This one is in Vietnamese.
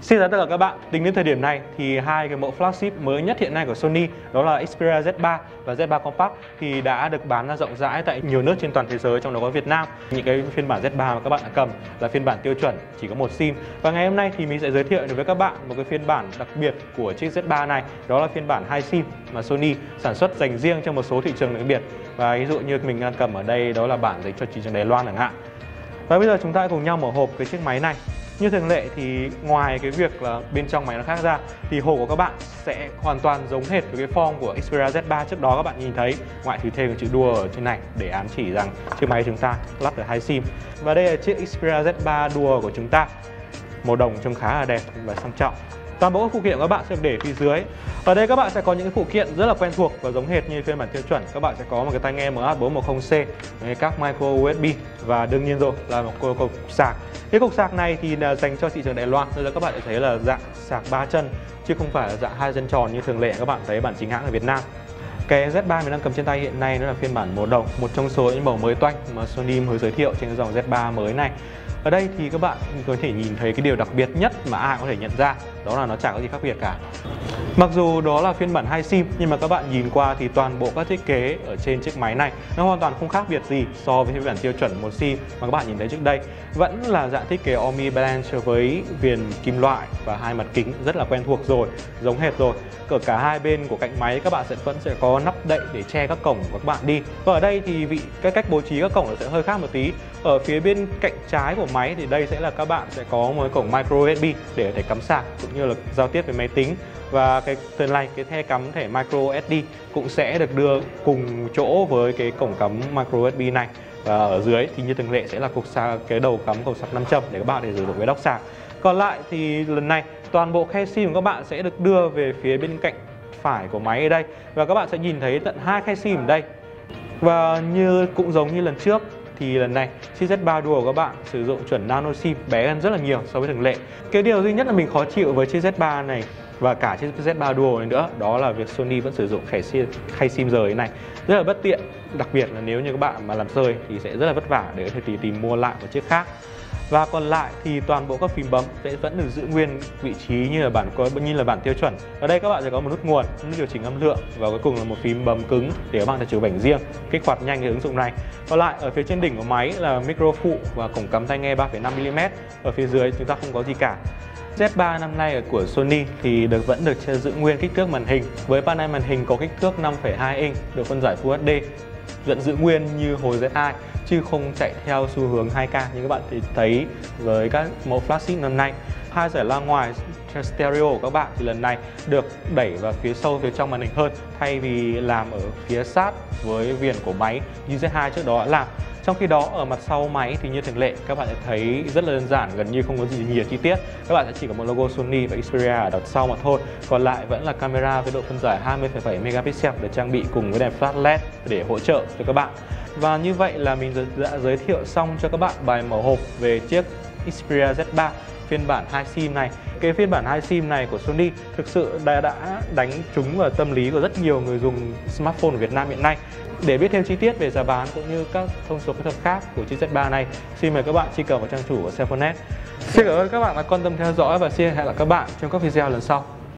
Xin chào tất cả các bạn. Tính đến thời điểm này thì hai cái mẫu flagship mới nhất hiện nay của Sony, đó là Xperia Z3 và Z3 Compact thì đã được bán ra rộng rãi tại nhiều nước trên toàn thế giới, trong đó có Việt Nam. Những cái phiên bản Z3 mà các bạn đã cầm là phiên bản tiêu chuẩn, chỉ có một sim. Và ngày hôm nay thì mình sẽ giới thiệu với các bạn một cái phiên bản đặc biệt của chiếc Z3 này, đó là phiên bản 2 sim mà Sony sản xuất dành riêng cho một số thị trường đặc biệt. Và ví dụ như mình đang cầm ở đây, đó là bản dành cho thị trường Đài Loan chẳng hạn. Và bây giờ chúng ta cùng nhau mở hộp cái chiếc máy này. Như thường lệ thì ngoài cái việc là bên trong máy nó khác ra thì hộp của các bạn sẽ hoàn toàn giống hệt với cái form của Xperia Z3 trước đó các bạn nhìn thấy, ngoại trừ thêm chữ đua ở trên này để ám chỉ rằng chiếc máy chúng ta lắp được 2 sim. Và đây là chiếc Xperia Z3 đua của chúng ta, màu đồng trông khá là đẹp và sang trọng. Toàn bộ các phụ kiện của các bạn sẽ được để phía dưới. Ở đây các bạn sẽ có những phụ kiện rất là quen thuộc và giống hệt như phiên bản tiêu chuẩn. Các bạn sẽ có một cái tai nghe MH410C, các micro USB và đương nhiên rồi là một cục sạc. Cái cục sạc này thì là dành cho thị trường Đài Loan, nên là các bạn sẽ thấy là dạng sạc 3 chân chứ không phải là dạng 2 chân tròn như thường lệ các bạn thấy bản chính hãng ở Việt Nam. Cái Z3 mình đang cầm trên tay hiện nay nó là phiên bản màu đồng, một trong số những màu mới toanh mà Sony mới giới thiệu trên cái dòng Z3 mới này. Ở đây thì các bạn có thể nhìn thấy cái điều đặc biệt nhất mà ai có thể nhận ra, đó là nó chẳng có gì khác biệt cả. Mặc dù đó là phiên bản 2 sim nhưng mà các bạn nhìn qua thì toàn bộ các thiết kế ở trên chiếc máy này nó hoàn toàn không khác biệt gì so với phiên bản tiêu chuẩn 1 sim mà các bạn nhìn thấy trước đây. Vẫn là dạng thiết kế Omni Balance với viền kim loại và hai mặt kính rất là quen thuộc rồi, giống hệt rồi. Ở cả hai bên của cạnh máy các bạn vẫn sẽ có nắp đậy để che các cổng của các bạn đi. Và ở đây thì cái cách bố trí các cổng nó sẽ hơi khác một tí. Ở phía bên cạnh trái của máy thì đây sẽ là các bạn sẽ có một cái cổng micro USB để có thể cắm sạc cũng như là giao tiếp với máy tính. Và cái phần này, cái the cắm thẻ micro SD cũng sẽ được đưa cùng chỗ với cái cổng cắm micro USB này. Và ở dưới thì như thường lệ sẽ là cục sạc, cái đầu cắm cổng sạc 5 châm để các bạn để sử dụng với dock sạc. Còn lại thì lần này toàn bộ khe sim của các bạn sẽ được đưa về phía bên cạnh phải của máy ở đây. Và các bạn sẽ nhìn thấy tận 2 khe sim ở đây. Và cũng giống như lần trước thì lần này chiếc Z3 Duo của các bạn sử dụng chuẩn nano sim, bé hơn rất là nhiều so với thường lệ. Cái điều duy nhất là mình khó chịu với chiếc Z3 này và cả chiếc Z3 Duo này nữa, đó là việc Sony vẫn sử dụng khay sim rời này, rất là bất tiện. Đặc biệt là nếu như các bạn mà làm rơi thì sẽ rất là vất vả để có thể tìm mua lại một chiếc khác. Và còn lại thì toàn bộ các phím bấm sẽ vẫn được giữ nguyên vị trí như là bản tiêu chuẩn. Ở đây các bạn sẽ có một nút nguồn, nút điều chỉnh âm lượng và cuối cùng là một phím bấm cứng để các bạn thể chịu bảnh riêng, kích hoạt nhanh cái ứng dụng này. Còn lại ở phía trên đỉnh của máy là micro phụ và cổng cắm tai nghe 3,5 mm. Ở phía dưới chúng ta không có gì cả. Z3 năm nay của Sony thì vẫn được giữ nguyên kích thước màn hình với panel màn hình có kích thước 5,2 inch, độ phân giải Full HD, vẫn giữ nguyên như hồi Z2 chứ không chạy theo xu hướng 2K như các bạn thấy với các mẫu flagship năm nay. Hai giải loa ngoài stereo của các bạn thì lần này được đẩy vào phía sâu phía trong màn hình hơn, thay vì làm ở phía sát với viền của máy như Z2 trước đó đã làm. Trong khi đó ở mặt sau máy thì như thường lệ các bạn sẽ thấy rất là đơn giản, gần như không có gì nhiều chi tiết. Các bạn sẽ chỉ có một logo Sony và Xperia ở đằng sau mà thôi. Còn lại vẫn là camera với độ phân giải 20,7 megapixel được trang bị cùng với đèn flash LED để hỗ trợ cho các bạn. Và như vậy là mình đã giới thiệu xong cho các bạn bài mở hộp về chiếc Xperia Z3 phiên bản 2 sim này. Cái phiên bản 2 sim này của Sony thực sự đã đánh trúng vào tâm lý của rất nhiều người dùng smartphone ở Việt Nam hiện nay. Để biết thêm chi tiết về giá bán cũng như các thông số kỹ thuật khác của chiếc Z3 này, xin mời các bạn truy cập vào trang chủ của Cellphone Net. Xin cảm ơn các bạn đã quan tâm theo dõi và xin hẹn gặp lại các bạn trong các video lần sau.